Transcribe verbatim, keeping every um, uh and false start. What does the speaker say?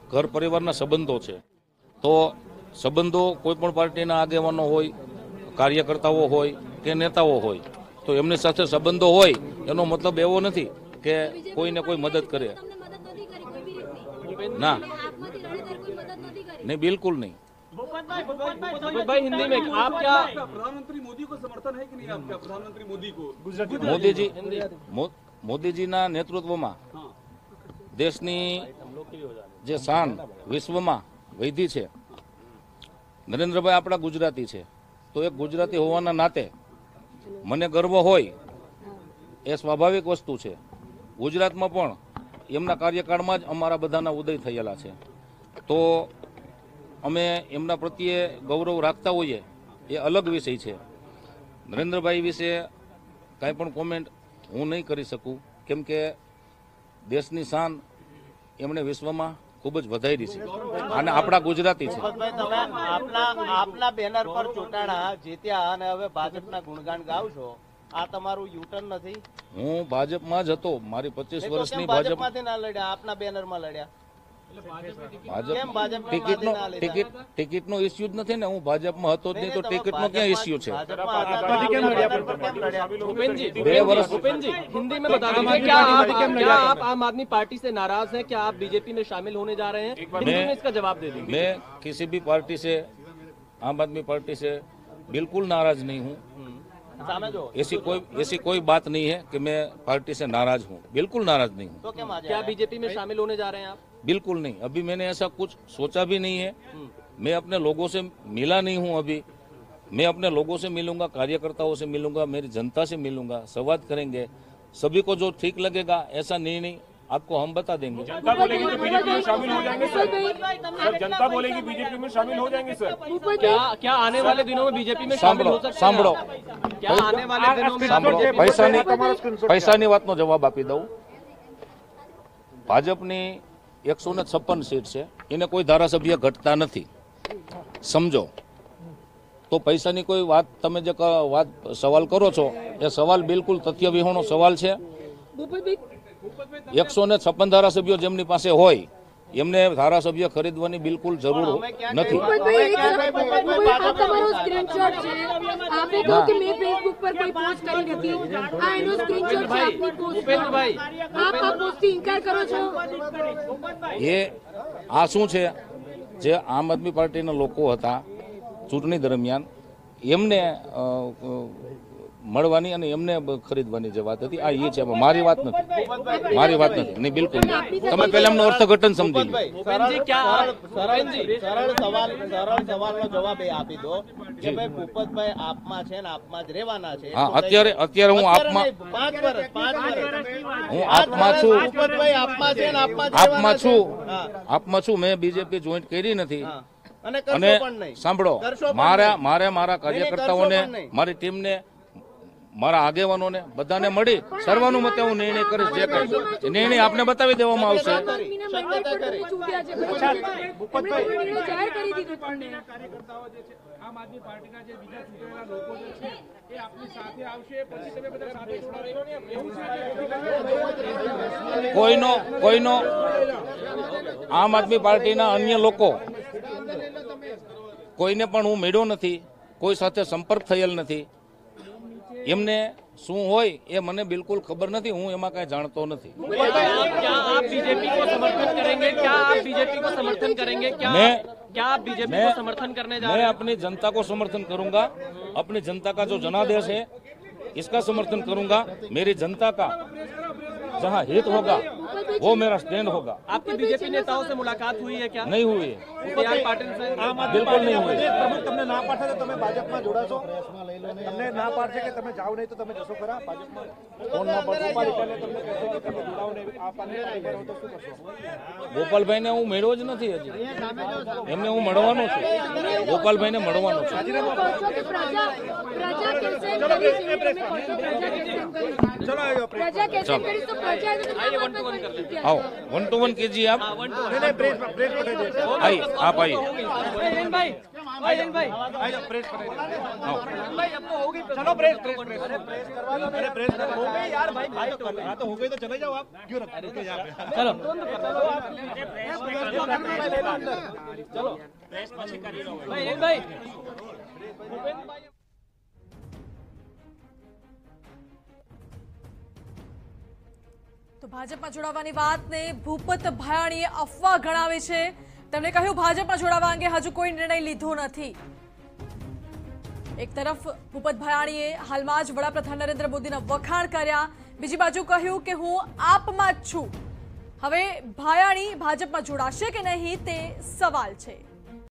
घर परिवारना संबंधों छे। तो संबंधों कोईपण पार्टीना आगेवानो होय, कार्यकर्ताओ होय के नेताओ होय तो एमनी साथे संबंधों होय एनो मतलब एवो नथी के कोईने कोई मदद करे ना, नहीं बिल्कुल नहीं। भाई हिंदी में आप क्या प्रधानमंत्री मोदी को समर्थन है कि नहीं आपका? प्रधानमंत्री मोदी को मोदी जी मोदी जी ना नेतृत्व में देशनी जे शान विश्व में वधी छे। नरेन्द्र भाई अपना गुजराती छे तो एक गुजराती होवाना नाते मने गर्व होय ए स्वाभाविक वस्तु छे। गुजरात में पण एमना कार्यकाल में ज अमारा बधाना उदय थयेला छे तो अमे एमना प्रत्ये गौरव राखता होईए ए अलग विषय छे। नरेन्द्रभाई विषे कांई पण कॉमेंट हूँ नहीं करी सकूँ केम के देशनी शान एमणे विश्वमां खूब ज वधारी छे अने आपणा गुजराती छे। आपना बेनर पर चूंटाणा जीत्या अने हवे भाजपना गुणगान गाव छो, आ तमारुं यूटर्न नथी? हूँ भाजपमां ज हतो, मारी पच्चीस वर्षनी भाजपमांथी ना लड्या, आपना बेनरमां लड्या। भाजप टिकિટનો ટિકિટ ટિકિટનો ઇસ્યુ જ નથી ને, હું ભાજપમાં હતો જ નહીં તો ટિકિટનો ક્યાં ઇસ્યુ છે? भूपेन जी, भूपेन जी हिंदी में बता दीजिए, क्या आप क्या आप आम आदमी पार्टी से नाराज हैं? क्या आप बीजेपी में शामिल होने जा रहे हैं? हिंदी में इसका जवाब दे दीजिए। मैं किसी भी पार्टी से, आम आदमी पार्टी से बिल्कुल नाराज नहीं हूँ। ऐसी कोई ऐसी कोई बात नहीं है कि मैं पार्टी से नाराज हूँ, बिल्कुल नाराज नहीं हूँ। तो क्या बीजेपी में शामिल होने जा रहे हैं आप? बिल्कुल नहीं, अभी मैंने ऐसा कुछ सोचा भी नहीं है। मैं अपने लोगों से मिला नहीं हूँ अभी। मैं अपने लोगों से मिलूंगा, कार्यकर्ताओं से मिलूंगा, मेरी जनता से मिलूंगा, संवाद करेंगे। सभी को जो ठीक लगेगा ऐसा निर्णय आपको हम बता देंगे। जनता बोलेगी तो बीजेपी में शामिल हो जाएंगे सर। सर जनता बोलेगी बीजेपी में शामिल हो जाएंगे सर। क्या क्या आने वाले दिनों में बीजेपी में शामिल हो सकते हैं? सांभळो, क्या आने वाले दिनों में सांभळो, पैसानी पैसानी वातनो जवाब आपी दઉં। भाजपनी एक सौ छप्पन सीट है, इन्हें कोई धारासभ्य घटता नहीं, समझो। तो पैसानी कोई बात तमे जे बात सवाल करो छो ए सवाल बिल्कुल तथ्य विहोणो सवाल है। एक सौ छप्पन धारासभ्यो जेमनी पासे होय एमने धारासभ्य खरीदवानी बिल्कुल जरूर नहीं। ये आ शू छे जे आम आदमी पार्टी ना लोको हता चूंटणी दरमियान एमने મળવાની અને એમને ખરીદવાની જે વાત હતી આ એ છે, મારી વાત નથી, મારી વાત નથી, નહીં બિલકુલ નહીં। તમે પહેલા એમનો અર્થઘટન સમજી લો। સરળ સવાલ સરળ સવાલનો જવાબ એ આપી દો કે ભાઈ ભૂપતભાઈ આપમાં છે ને આપમાં જ રહેવાના છે। હા, અત્યારે અત્યારે હું આપમાં પાંચ વર્ષ પાંચ વર્ષ હું આપમાં છું, ભૂપતભાઈ આપમાં છે ને આપમાં જ આપમાં છું, આપમાં છું। મેં બીજેપી જોઈન્ટ કરી નથી અને સાંભળો, મારા મારે મારા કાર્યકર્તાઓને, મારી ટીમને, મારા આગેવાનોને બધાને મળી સર્વાનુમતે હું નિર્ણય કરીશ। જે કઈ નિર્ણય આપને બતાવી દેવામાં આવશે। કોઈનો કોઈનો આમ આદમી પાર્ટીના અન્ય લોકો કોઈને પણ હું મળ્યો નથી, કોઈ સાથે સંપર્ક થયેલ નથી। એમને શું હોય એ મને બિલકુલ ખબર નથી, હું એમાં કાંઈ જાણતો નથી। क्या आप बीजेपी को समर्थन करेंगे? क्या आप बीजेपी को समर्थन करेंगे? क्या मैं क्या आप बीजेपी को समर्थन करने जा मैं रहे हैं? अपनी जनता को समर्थन करूंगा, अपनी जनता का जो जनादेश है इसका समर्थन करूंगा। मेरी जनता का जहां हित होगा वो मेरा स्टैंड होगा। आपकी बीजेपी नेताओं से मुलाकात हुई है क्या? नहीं हुई है, मुख्तार पाटिल से बिल्कुल नहीं हुई। પ્રમુખ તમને ના પાડશે તો તમે ભાજપમાં જોડાશો? તમને ના પાડશે કે તમે જાઓ નહીં તો તમે જશો ખરા ભાજપમાં? કોણ ના પાડશે? પાલિકાને તમને કહેશે કે તમે જોડાઓ નહીં, આ પાલિકા કરો તો શું કરશો? ગોપાલભાઈને હું મળ્યો જ નથી હજી, એમને હું મળવાનો છું, ગોપાલભાઈને મળવાનો છું। आओ वन टू वन कीजिए आप। आइए आप आइए। भाई भाई चलो प्रेस प्रेस प्रेस अरे प्रेस हो गई यार भाई, भाई तो हो गई तो चले जाओ आप, क्यों रखते हो यहाँ पे? चलो चलो भाई भाई તો ભાજપમાં જોડાવાની વાતને ભૂપત ભાયાણીએ અફવા ગણાવી છે. તેમણે કહ્યું ભાજપમાં જોડાવા અંગે હજુ કોઈ નિર્ણય લીધો નથી. એક તરફ ભૂપત ભાયાણીએ હાલમાં જ વડાપ્રધાન નરેન્દ્ર મોદીના વખાણ કર્યા, બીજી બાજુ કહ્યું કે હું આપમાં જ છું. હવે ભાયાણી ભાજપમાં જોડાશે કે નહીં તે સવાલ છે.